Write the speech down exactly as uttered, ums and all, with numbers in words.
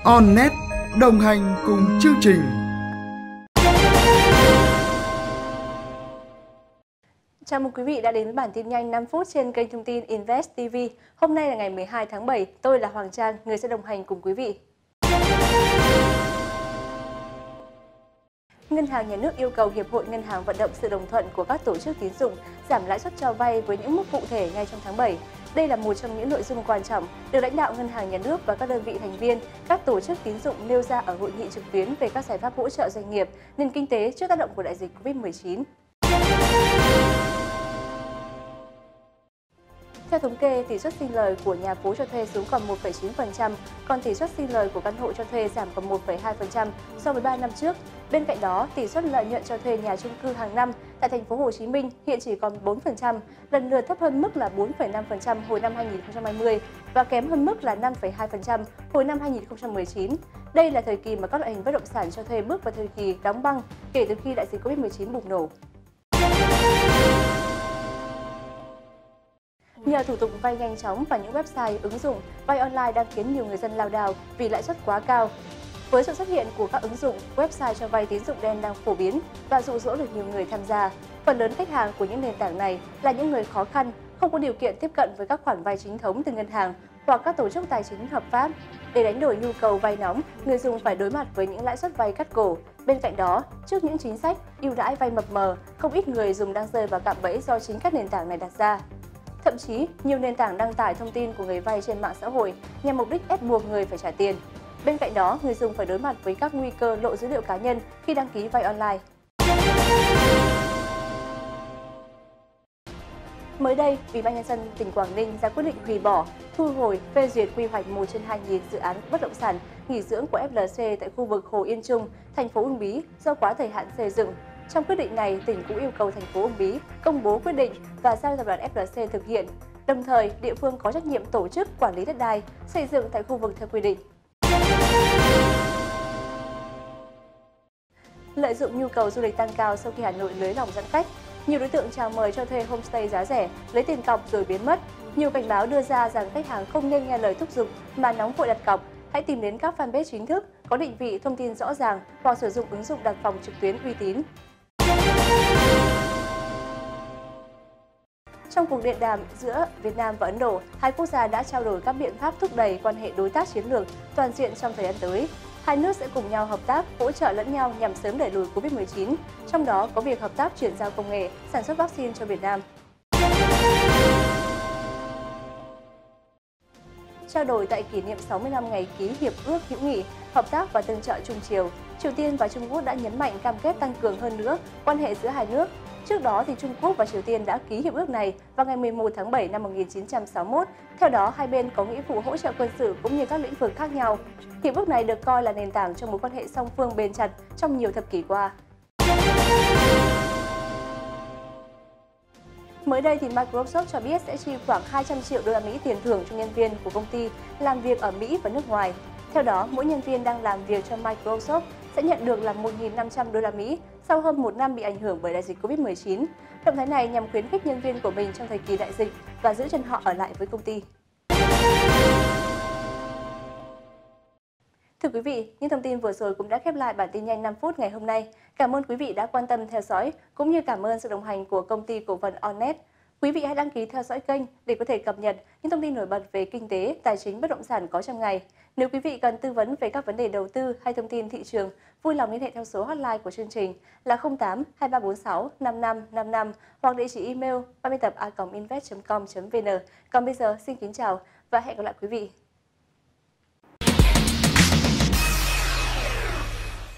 OnNet đồng hành cùng chương trình. Chào mừng quý vị đã đến với bản tin nhanh năm phút trên kênh thông tin Invest ti vi. Hôm nay là ngày mười hai tháng bảy, tôi là Hoàng Trang, người sẽ đồng hành cùng quý vị. Ngân hàng Nhà nước yêu cầu Hiệp hội Ngân hàng vận động sự đồng thuận của các tổ chức tín dụng giảm lãi suất cho vay với những mức cụ thể ngay trong tháng bảy. Đây là một trong những nội dung quan trọng được lãnh đạo Ngân hàng Nhà nước và các đơn vị thành viên, các tổ chức tín dụng nêu ra ở hội nghị trực tuyến về các giải pháp hỗ trợ doanh nghiệp, nền kinh tế trước tác động của đại dịch Covid mười chín. Theo thống kê, tỷ suất sinh lời của nhà phố cho thuê xuống còn một phẩy chín phần trăm, còn tỷ suất sinh lời của căn hộ cho thuê giảm còn một phẩy hai phần trăm so với ba năm trước. Bên cạnh đó, tỷ suất lợi nhuận cho thuê nhà chung cư hàng năm tại thành phố Hồ Chí Minh hiện chỉ còn bốn phần trăm, lần lượt thấp hơn mức là bốn phẩy năm phần trăm hồi năm hai nghìn không trăm hai mươi và kém hơn mức là năm phẩy hai phần trăm hồi năm hai nghìn không trăm mười chín. Đây là thời kỳ mà các loại hình bất động sản cho thuê bước vào thời kỳ đóng băng kể từ khi đại dịch Covid mười chín bùng nổ. Nhờ thủ tục vay nhanh chóng và những website, ứng dụng vay online đang khiến nhiều người dân lao đao vì lãi suất quá cao. Với sự xuất hiện của các ứng dụng, website cho vay tín dụng đen đang phổ biến và dụ dỗ được nhiều người tham gia. Phần lớn khách hàng của những nền tảng này là những người khó khăn, không có điều kiện tiếp cận với các khoản vay chính thống từ ngân hàng hoặc các tổ chức tài chính hợp pháp. Để đánh đổi nhu cầu vay nóng, người dùng phải đối mặt với những lãi suất vay cắt cổ. Bên cạnh đó, trước những chính sách ưu đãi vay mập mờ, không ít người dùng đang rơi vào cạm bẫy do chính các nền tảng này đặt ra. Thậm chí, nhiều nền tảng đăng tải thông tin của người vay trên mạng xã hội nhằm mục đích ép buộc người phải trả tiền. Bên cạnh đó, người dùng phải đối mặt với các nguy cơ lộ dữ liệu cá nhân khi đăng ký vay online. Mới đây, Ủy ban Nhân dân tỉnh Quảng Ninh ra quyết định hủy bỏ, thu hồi, phê duyệt quy hoạch một trên hai nghìn dự án bất động sản nghỉ dưỡng của ép lờ xê tại khu vực Hồ Yên Trung, thành phố Uông Bí do quá thời hạn xây dựng. Trong quyết định này, tỉnh cũng yêu cầu thành phố Uông Bí công bố quyết định và giao tập đoàn ép lờ xê thực hiện. Đồng thời, địa phương có trách nhiệm tổ chức quản lý đất đai, xây dựng tại khu vực theo quy định. Lợi dụng nhu cầu du lịch tăng cao sau khi Hà Nội nới lỏng giãn cách, nhiều đối tượng chào mời cho thuê homestay giá rẻ, lấy tiền cọc rồi biến mất. Nhiều cảnh báo đưa ra rằng khách hàng không nên nghe lời thúc giục mà nóng vội đặt cọc. Hãy tìm đến các fanpage chính thức, có định vị thông tin rõ ràng hoặc sử dụng ứng dụng đặt phòng trực tuyến uy tín. Trong cuộc điện đàm giữa Việt Nam và Ấn Độ, hai quốc gia đã trao đổi các biện pháp thúc đẩy quan hệ đối tác chiến lược toàn diện trong thời gian tới. Hai nước sẽ cùng nhau hợp tác, hỗ trợ lẫn nhau nhằm sớm đẩy lùi Covid mười chín, trong đó có việc hợp tác chuyển giao công nghệ, sản xuất vaccine cho Việt Nam. Trao đổi tại kỷ niệm sáu mươi năm ngày ký Hiệp ước hữu nghị, hợp tác và tương trợ Trung Triều, Triều Tiên và Trung Quốc đã nhấn mạnh cam kết tăng cường hơn nữa quan hệ giữa hai nước. Trước đó, thì Trung Quốc và Triều Tiên đã ký hiệp ước này vào ngày mười một tháng bảy năm một nghìn chín trăm sáu mươi mốt. Theo đó, hai bên có nghĩa vụ hỗ trợ quân sự cũng như các lĩnh vực khác nhau. Hiệp ước này được coi là nền tảng cho mối quan hệ song phương bền chặt trong nhiều thập kỷ qua. Mới đây, thì Microsoft cho biết sẽ chi khoảng hai trăm triệu đô la Mỹ tiền thưởng cho nhân viên của công ty làm việc ở Mỹ và nước ngoài. Theo đó, mỗi nhân viên đang làm việc cho Microsoft sẽ nhận được là một nghìn năm trăm đô la Mỹ sau hơn một năm bị ảnh hưởng bởi đại dịch Covid mười chín. Động thái này nhằm khuyến khích nhân viên của mình trong thời kỳ đại dịch và giữ chân họ ở lại với công ty. Thưa quý vị, những thông tin vừa rồi cũng đã khép lại bản tin nhanh năm phút ngày hôm nay. Cảm ơn quý vị đã quan tâm theo dõi, cũng như cảm ơn sự đồng hành của công ty cổ phần OnNet. Quý vị hãy đăng ký theo dõi kênh để có thể cập nhật những thông tin nổi bật về kinh tế, tài chính, bất động sản có trong ngày. Nếu quý vị cần tư vấn về các vấn đề đầu tư hay thông tin thị trường, vui lòng liên hệ theo số hotline của chương trình là không tám hai ba bốn sáu năm năm năm năm hoặc địa chỉ email ba mươi tập a còng invest chấm com chấm vn. Còn bây giờ, xin kính chào và hẹn gặp lại quý vị.